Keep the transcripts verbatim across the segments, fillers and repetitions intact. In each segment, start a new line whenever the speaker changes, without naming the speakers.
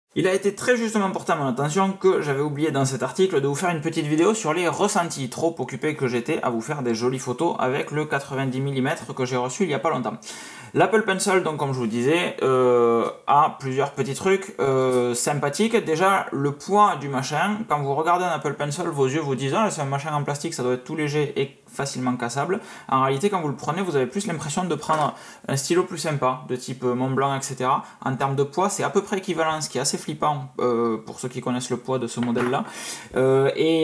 Il a été très justement porté à mon attention que j'avais oublié dans cet article de vous faire une petite vidéo sur les ressentis, trop occupé que j'étais à vous faire des jolies photos avec le quatre-vingt-dix millimètres que j'ai reçu il n'y a pas longtemps. L'Apple Pencil, donc comme je vous disais, euh, a plusieurs petits trucs euh, sympathiques. Déjà, le poids du machin, quand vous regardez un Apple Pencil, vos yeux vous disent « Ah, c'est un machin en plastique, ça doit être tout léger et facilement cassable ». En réalité, quand vous le prenez, vous avez plus l'impression de prendre un stylo plus sympa, de type Montblanc, et cetera. En termes de poids, c'est à peu près équivalent, ce qui est assez flippant euh, pour ceux qui connaissent le poids de ce modèle-là. Euh, et,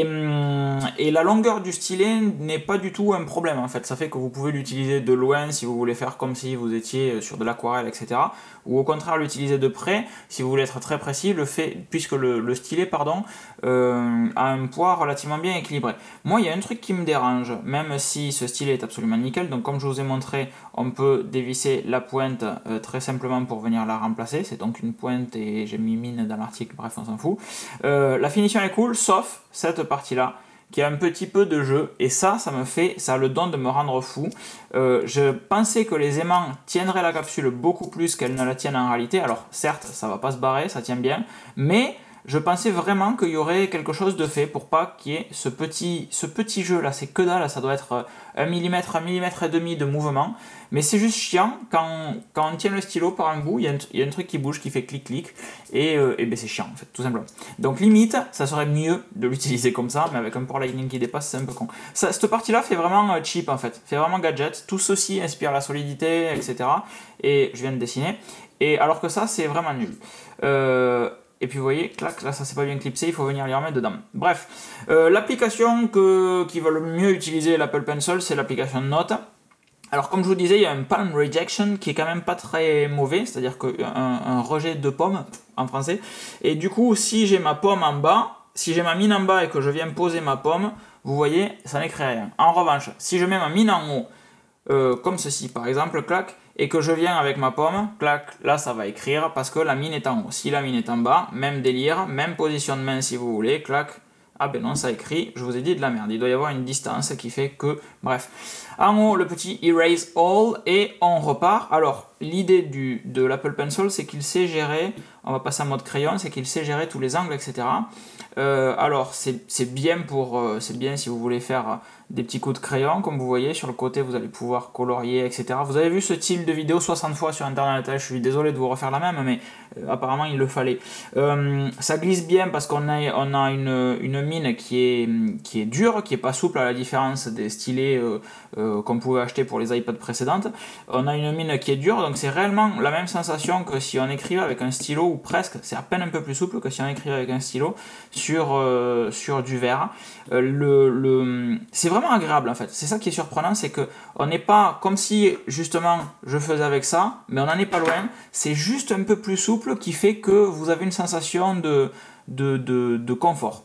et la longueur du stylet n'est pas du tout un problème, en fait. Ça fait que vous pouvez l'utiliser de loin si vous voulez faire comme si vous étiez sur de l'aquarelle, et cetera. Ou au contraire l'utiliser de près si vous voulez être très précis, le fait, puisque le, le stylet pardon, euh, a un poids relativement bien équilibré. Moi, il y a un truc qui me dérange, même si ce stylet est absolument nickel. Donc comme je vous ai montré, on peut dévisser la pointe euh, très simplement pour venir la remplacer. C'est donc une pointe et j'ai mis mine dans l'article, bref on s'en fout. Euh, la finition est cool, sauf cette partie-là qui a un petit peu de jeu, et ça, ça me fait, ça a le don de me rendre fou. Euh, je pensais que les aimants tiendraient la capsule beaucoup plus qu'elles ne la tiennent en réalité. Alors certes, ça va pas se barrer, ça tient bien, mais je pensais vraiment qu'il y aurait quelque chose de fait pour pas qu'il y ait ce petit, ce petit jeu là, c'est que dalle, ça doit être un millimètre, un millimètre et demi de mouvement, mais c'est juste chiant, quand, quand on tient le stylo par un bout, il y a un, il y a un truc qui bouge, qui fait clic-clic, et, euh, et ben c'est chiant en fait, tout simplement. Donc limite, ça serait mieux de l'utiliser comme ça, mais avec un port Lightning qui dépasse, c'est un peu con. Ça, cette partie-là fait vraiment cheap en fait, fait vraiment gadget, tout ceci inspire la solidité, et cetera. Et je viens de dessiner, et alors que ça, c'est vraiment nul. Euh... Et puis vous voyez, clac, là ça c'est pas bien clipsé, il faut venir les remettre dedans. Bref, euh, l'application que, qui va le mieux utiliser l'Apple Pencil, c'est l'application Note. Alors comme je vous disais, il y a un palm rejection qui est quand même pas très mauvais, c'est-à-dire qu'un un rejet de pomme en français. Et du coup, si j'ai ma pomme en bas, si j'ai ma mine en bas et que je viens poser ma pomme, vous voyez, ça n'écrit rien. En revanche, si je mets ma mine en haut, euh, comme ceci par exemple, clac, et que je viens avec ma pomme, clac, là ça va écrire parce que la mine est en haut. Si la mine est en bas, même délire, même position de main si vous voulez, clac, ah ben non ça écrit, je vous ai dit de la merde, il doit y avoir une distance qui fait que, bref. En haut le petit Erase All et on repart. Alors l'idée du, de l'Apple Pencil c'est qu'il sait gérer, on va passer en mode crayon, c'est qu'il sait gérer tous les angles, et cetera. Euh, alors c'est bien pour, euh, c'est bien si vous voulez faire des petits coups de crayon, comme vous voyez sur le côté vous allez pouvoir colorier, et cetera. Vous avez vu ce style de vidéo soixante fois sur internet, je suis désolé de vous refaire la même, mais euh, apparemment il le fallait. Euh, ça glisse bien parce qu'on a, on a une, une mine qui est, qui est dure, qui est pas souple à la différence des stylets euh, euh, qu'on pouvait acheter pour les iPads précédentes. On a une mine qui est dure, donc c'est réellement la même sensation que si on écrivait avec un stylo, ou presque, c'est à peine un peu plus souple que si on écrivait avec un stylo sur, euh, sur du verre. Euh, le, le, c'est vraiment agréable en fait, c'est ça qui est surprenant, c'est que on n'est pas comme si justement je faisais avec ça, mais on n'en est pas loin, c'est juste un peu plus souple qui fait que vous avez une sensation de, de, de, de confort.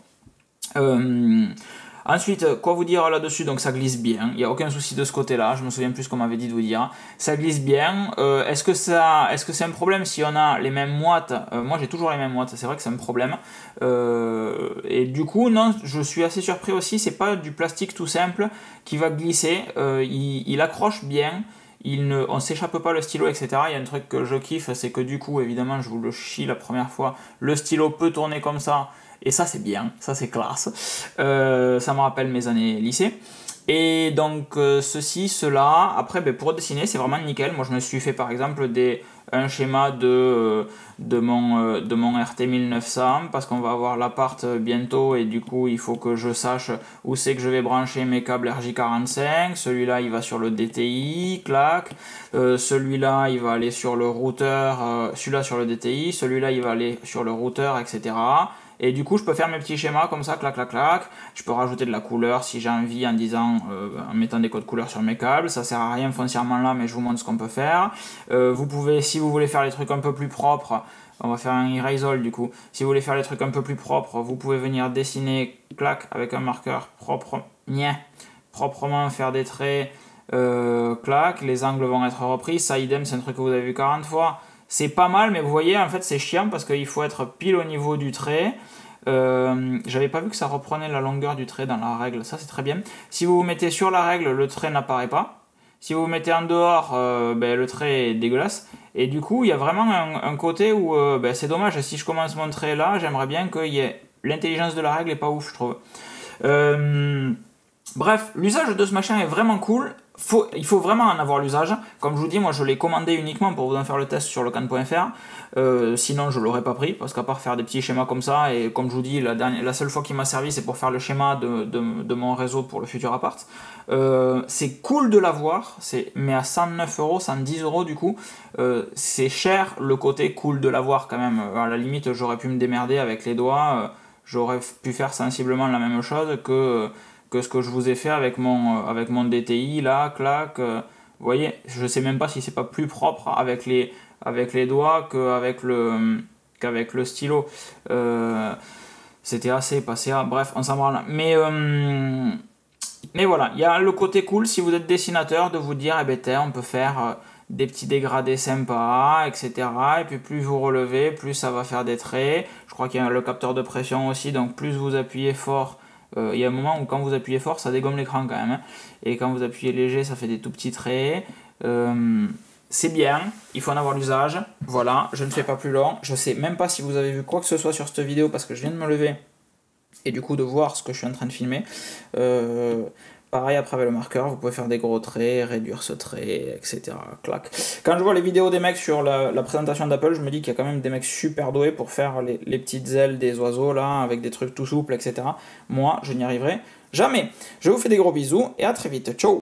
Euh, Ensuite, quoi vous dire là-dessus? Donc ça glisse bien, il n'y a aucun souci de ce côté-là, je me souviens plus ce qu'on m'avait dit de vous dire. Ça glisse bien, euh, est-ce que ça, est-ce que c'est un problème si on a les mêmes moites? euh, Moi j'ai toujours les mêmes moites, c'est vrai que c'est un problème. Euh, et du coup, non, je suis assez surpris aussi, c'est pas du plastique tout simple qui va glisser, euh, il, il accroche bien. Il ne, on ne s'échappe pas le stylo, et cetera. Il y a un truc que je kiffe, c'est que du coup, évidemment, je vous le chie la première fois, le stylo peut tourner comme ça. Et ça c'est bien, ça c'est classe, euh, ça me rappelle mes années lycée. Et donc euh, ceci, cela, après ben, pour dessiner c'est vraiment nickel. Moi je me suis fait par exemple des, un schéma de, de, mon, euh, de mon R T mille neuf cents parce qu'on va avoir l'appart bientôt et du coup il faut que je sache où c'est que je vais brancher mes câbles R J quarante-cinq. Celui-là il va sur le D T I, clac, euh, celui-là il va aller sur le routeur, euh, celui-là sur le D T I, celui-là il va aller sur le routeur, et cetera. Et du coup, je peux faire mes petits schémas comme ça, clac, clac, clac. Je peux rajouter de la couleur si j'ai envie en disant, euh, en mettant des codes couleurs sur mes câbles. Ça sert à rien foncièrement là, mais je vous montre ce qu'on peut faire. Euh, vous pouvez, si vous voulez faire les trucs un peu plus propres, on va faire un erase all du coup. Si vous voulez faire les trucs un peu plus propres, vous pouvez venir dessiner, clac, avec un marqueur propre, nia, proprement faire des traits, euh, clac. Les angles vont être repris. Ça, idem, c'est un truc que vous avez vu quarante fois. C'est pas mal, mais vous voyez, en fait, c'est chiant parce qu'il faut être pile au niveau du trait. Euh, J'avais pas vu que ça reprenait la longueur du trait dans la règle, ça c'est très bien. Si vous vous mettez sur la règle, le trait n'apparaît pas. Si vous mettez en dehors, euh, ben, le trait est dégueulasse. Et du coup, il y a vraiment un, un côté où euh, ben, c'est dommage. Si je commence mon trait là, j'aimerais bien qu'il y ait l'intelligence de la règle est pas ouf, je trouve. Euh, bref, l'usage de ce machin est vraiment cool. Faut, il faut vraiment en avoir l'usage. Comme je vous dis, moi je l'ai commandé uniquement pour vous en faire le test sur lecan point fr. Euh, sinon je l'aurais pas pris, parce qu'à part faire des petits schémas comme ça, et comme je vous dis, la, dernière, la seule fois qu'il m'a servi c'est pour faire le schéma de, de, de mon réseau pour le futur appart. Euh, c'est cool de l'avoir, mais à cent neuf euros, cent dix euros du coup, euh, c'est cher le côté cool de l'avoir quand même. À la limite j'aurais pu me démerder avec les doigts, euh, j'aurais pu faire sensiblement la même chose que... que ce que je vous ai fait avec mon, avec mon D T I, là, clac, euh, vous voyez, je sais même pas si c'est pas plus propre avec les, avec les doigts qu'avec le, qu'avec le stylo. Euh, c'était assez passé à, bref, on s'en branle. Mais, euh, mais voilà, il y a le côté cool, si vous êtes dessinateur, de vous dire, eh ben, on peut faire euh, des petits dégradés sympas, et cetera. Et puis plus vous relevez, plus ça va faire des traits. Je crois qu'il y a le capteur de pression aussi, donc plus vous appuyez fort, il euh, y a un moment où quand vous appuyez fort, ça dégomme l'écran quand même. Hein. Et quand vous appuyez léger, ça fait des tout petits traits. Euh, c'est bien, il faut en avoir l'usage. Voilà, je ne fais pas plus long. Je sais même pas si vous avez vu quoi que ce soit sur cette vidéo parce que je viens de me lever. Et du coup de voir ce que je suis en train de filmer. Euh, pareil, après avec le marqueur, vous pouvez faire des gros traits, réduire ce trait, et cetera. Clac. Quand je vois les vidéos des mecs sur la, la présentation d'Apple, je me dis qu'il y a quand même des mecs super doués pour faire les, les petites ailes des oiseaux là, avec des trucs tout souples, et cetera. Moi, je n'y arriverai jamais. Je vous fais des gros bisous et à très vite. Ciao!